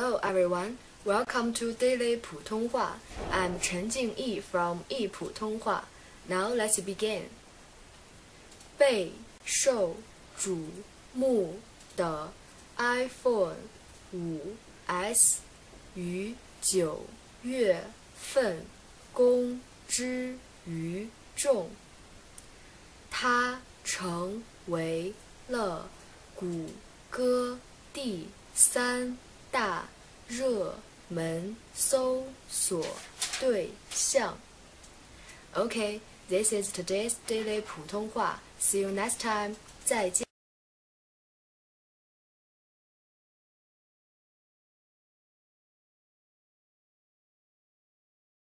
Hello everyone, welcome to Daily 普通话. I'm Chen Jingyi from e-putonghua. Now let's begin. 备受瞩目的 iPhone 5S 于9月份公之于众，它成为了谷歌第3大热门搜索对象。Okay, this is today's daily 普通话. See you next time. 再见。